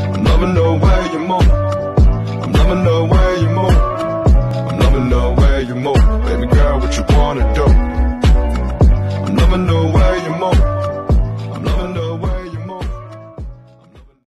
I'm loving the way you move. I'm loving the way you move. I'm loving the way you move. Baby girl, what you wanna do? I'm loving the way you move.